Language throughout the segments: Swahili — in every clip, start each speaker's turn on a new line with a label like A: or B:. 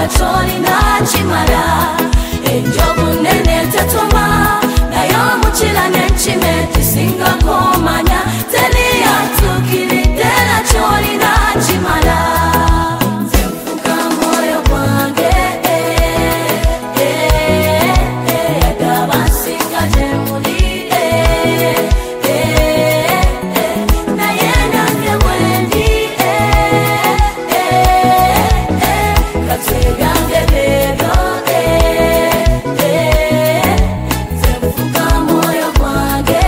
A: wachoni na chimara enjobu nene tetoma na yomu chila nenchime tisinga komanya telia tukili dela choni na chimara Nfuga moyo gwange Dabasinga jemuli na yena ngewendi Kategange bego Nfuga moyo gwange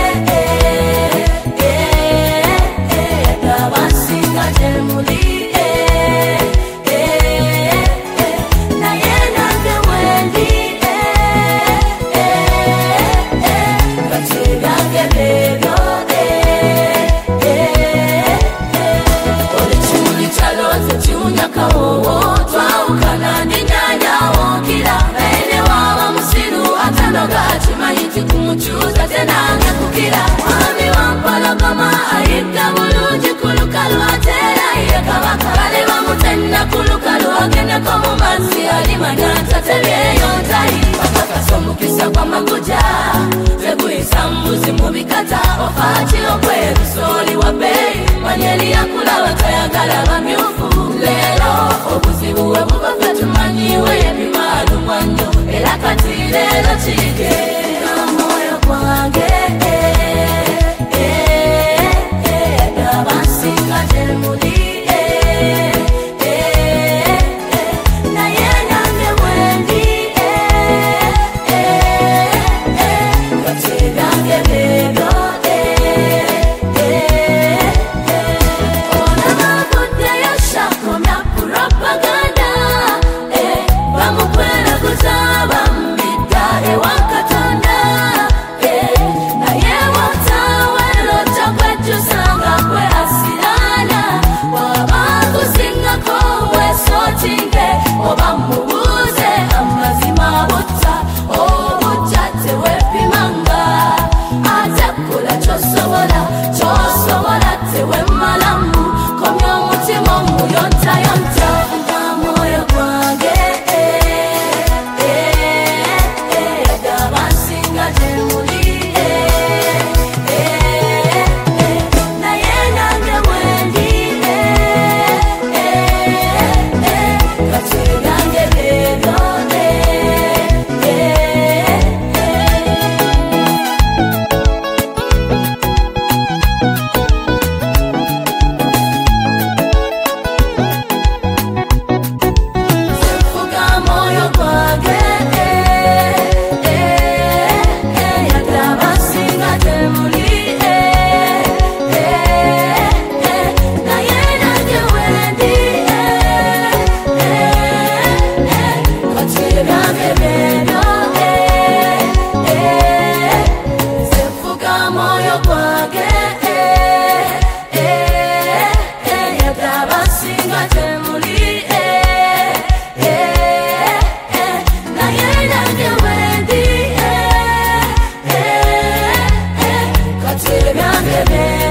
A: Dabasinga jemuli na yena ngewendi Kategange bego Olichuli chaloze chunyaka wowo Twaukana ninyanya wokila Ene wawa musiru atanoga Chimayiti kumuchuza tena ngekukila Wami wampalagama aibda bulungi kulukalu Atela iye kabaka Kale wamutenda kulukalu Agene komu manzi alimanyata Telyeyo ntai Wakaka somukisa kwa makuja Zebu isambuzi mubikata Ofachi okwe Soli wa bei Manyeli ya kula watayagala bamyufu Lelo obuzibuwe bubafe tumanyiwe Yebimalu mwanyo Elakati lelo chige Moyo gwange Dabasinga jemuli na yena ngewendi Kategange bego Ona mabude yashako na propaganda Bamukwela kuzaba mbida wakatonda na yewa tawelo chakwetu sanga kwe asilana Wabakusinga kowe sotinge Oba mubuze amazima buta Obuchate wepimanga Atakula chosobola tewe malamu Komyo mutima muyonta yonta Nfuga moyo gwange Dabasinga jemuli na yena ngewendi Kategange bego Nfuga moyo gwange Dabasinga jemuli na yena ngewendi Kategange bego Nfuga moyo gwange Dabasinga jemuli na yena ngewendi Kategange bego